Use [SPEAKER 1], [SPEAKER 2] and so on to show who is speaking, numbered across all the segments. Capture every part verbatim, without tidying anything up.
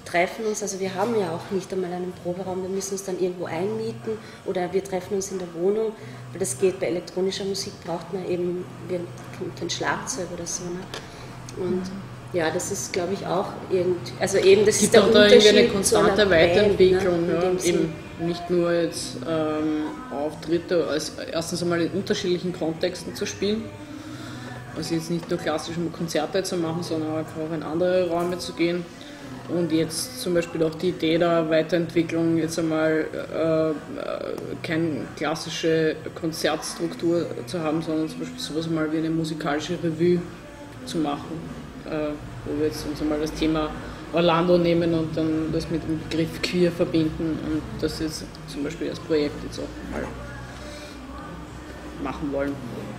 [SPEAKER 1] treffen uns, also wir haben ja auch nicht einmal einen Proberaum, wir müssen uns dann irgendwo einmieten oder wir treffen uns in der Wohnung, weil das geht, bei elektronischer Musik braucht man eben kein Schlagzeug oder so. Ne? Und ja, das ist, glaube ich, auch irgendwie, also eben, das ist der Unterschied.
[SPEAKER 2] Gibt da eine konstante Weiterentwicklung,
[SPEAKER 1] Band, ne?
[SPEAKER 2] ja, eben nicht nur jetzt ähm, Auftritte, als erstens einmal in unterschiedlichen Kontexten zu spielen, also jetzt nicht nur klassisch um Konzerte zu machen, sondern einfach auch in andere Räume zu gehen. Und jetzt zum Beispiel auch die Idee der Weiterentwicklung, jetzt einmal äh, keine klassische Konzertstruktur zu haben, sondern zum Beispiel sowas mal wie eine musikalische Revue zu machen, äh, wo wir jetzt uns einmal das Thema Orlando nehmen und dann das mit dem Begriff Queer verbinden und das jetzt zum Beispiel als Projekt jetzt auch mal machen wollen.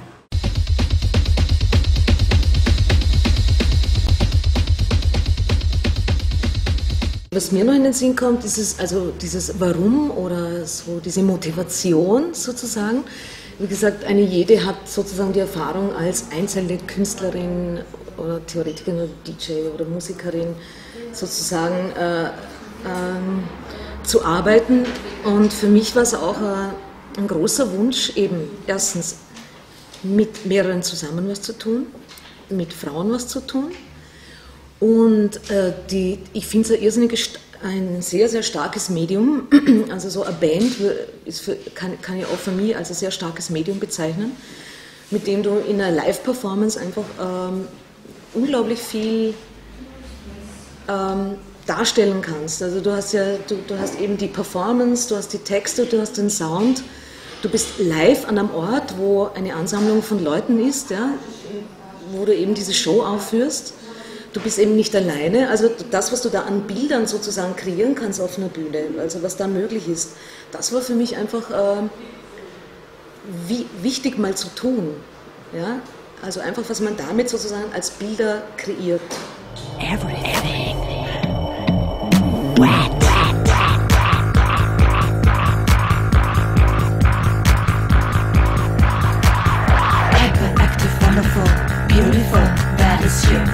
[SPEAKER 3] Was mir noch in den Sinn kommt, ist es, also dieses Warum oder so diese Motivation sozusagen. Wie gesagt, eine jede hat sozusagen die Erfahrung als einzelne Künstlerin oder Theoretikerin oder D J oder Musikerin sozusagen äh, ähm, zu arbeiten. Und für mich war es auch äh, ein großer Wunsch, eben erstens mit mehreren zusammen was zu tun, mit Frauen was zu tun. Und äh, die, ich finde es ein irrsinnig, ein sehr, sehr starkes Medium. Also so eine Band ist für, kann, kann ich auch für mich als ein sehr starkes Medium bezeichnen, mit dem du in einer Live-Performance einfach ähm, unglaublich viel ähm, darstellen kannst. Also du hast ja, du, du hast eben die Performance, du hast die Texte, du hast den Sound. Du bist live an einem Ort, wo eine Ansammlung von Leuten ist, ja, wo du eben diese Show aufführst. Du bist eben nicht alleine, also das, was du da an Bildern sozusagen kreieren kannst auf einer Bühne, also was da möglich ist, das war für mich einfach äh, wie, wichtig mal zu tun. Ja? Also einfach, was man damit sozusagen als Bilder kreiert.
[SPEAKER 4] Everything. Wet. Hyperactive, wonderful, beautiful, that is you.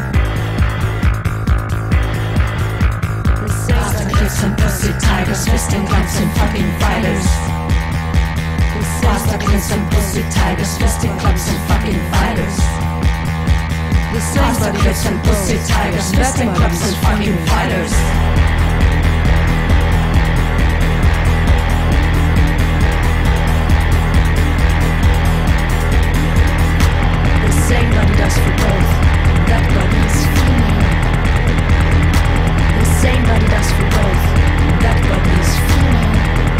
[SPEAKER 4] Some pussy tigers, fisting clubs and fucking fighters. Faster kill some pussy tigers, fisting clubs and fucking fighters. Faster kill some pussy tigers, fisting clubs and fucking fighters. The same body does for both. That body is female. The same body does for both. That body is female.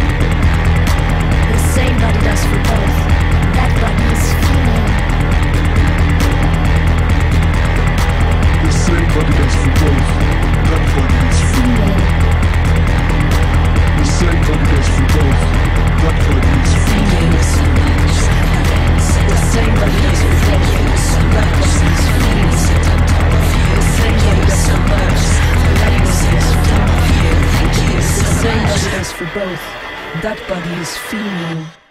[SPEAKER 4] The same body does for both. That body is female. The same body does for both. That body is female. The same body does for both. That body is female. The same body does for both. That body is female. The same body does for both. That body is female. The same body does for both. That body is female.